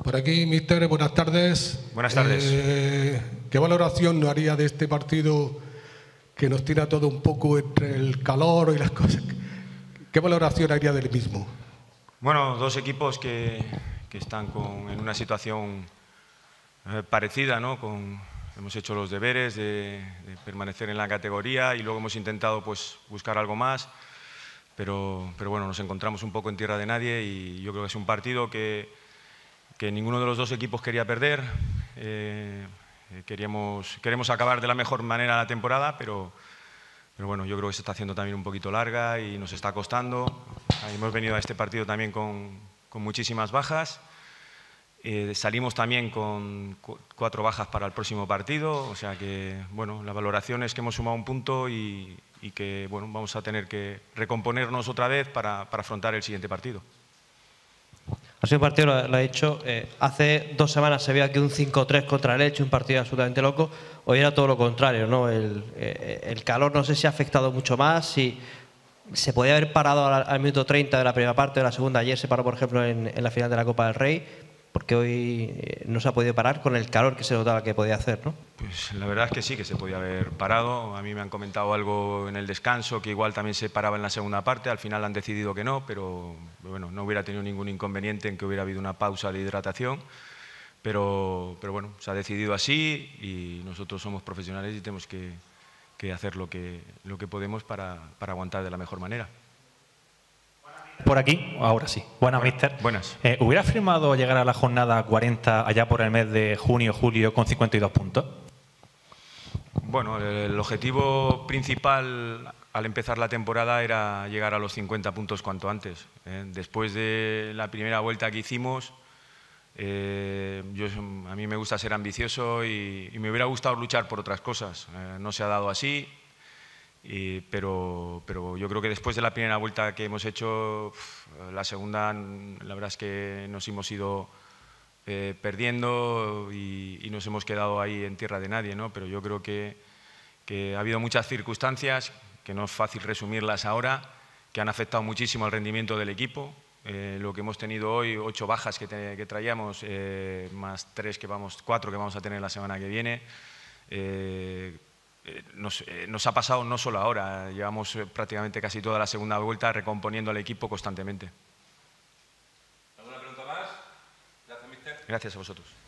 Por aquí, míster, buenas tardes. Buenas tardes. ¿Qué valoración haría de este partido que nos tira todo un poco entre el calor y las cosas? ¿Qué valoración haría del mismo? Bueno, dos equipos que están en una situación parecida, ¿no? Hemos hecho los deberes de permanecer en la categoría y luego hemos intentado pues, buscar algo más, pero bueno, nos encontramos un poco en tierra de nadie y yo creo que es un partido que ninguno de los dos equipos quería perder. Queremos acabar de la mejor manera la temporada, pero bueno, yo creo que se está haciendo también un poquito larga y nos está costando. Hemos venido a este partido también con muchísimas bajas. Salimos también con 4 bajas para el próximo partido, o sea que, bueno, la valoración es que hemos sumado un punto y que, bueno, vamos a tener que recomponernos otra vez para afrontar el siguiente partido. Ha sido un partido, lo ha dicho, hace 2 semanas se veía aquí un 5-3 contra el Elche, un partido absolutamente loco. Hoy era todo lo contrario, ¿no? El calor no sé si ha afectado mucho más, si se podía haber parado al minuto 30 de la primera parte, de la segunda. Ayer se paró, por ejemplo, en la final de la Copa del Rey, porque hoy no se ha podido parar con el calor que se notaba que podía hacer, ¿no? Pues la verdad es que sí, que se podía haber parado. A mí me han comentado algo en el descanso, que igual también se paraba en la segunda parte. Al final han decidido que no, pero bueno, no hubiera tenido ningún inconveniente en que hubiera habido una pausa de hidratación. Pero bueno, se ha decidido así y nosotros somos profesionales y tenemos que hacer lo que podemos para aguantar de la mejor manera. Por aquí, ahora sí. Buenas, míster. Buenas. ¿Hubiera firmado llegar a la jornada 40 allá por el mes de junio, julio con 52 puntos? Bueno, el objetivo principal al empezar la temporada era llegar a los 50 puntos cuanto antes. Después de la primera vuelta que hicimos, a mí me gusta ser ambicioso y me hubiera gustado luchar por otras cosas. No se ha dado así. Pero yo creo que después de la primera vuelta que hemos hecho, la segunda, la verdad es que nos hemos ido perdiendo y nos hemos quedado ahí en tierra de nadie, ¿no? Pero yo creo que ha habido muchas circunstancias, que no es fácil resumirlas ahora, que han afectado muchísimo al rendimiento del equipo. Lo que hemos tenido hoy, 8 bajas que traíamos, más 4 que vamos a tener la semana que viene. Nos ha pasado no solo ahora, llevamos prácticamente casi toda la segunda vuelta recomponiendo al equipo constantemente. ¿Alguna pregunta más? Gracias, míster. Gracias a vosotros.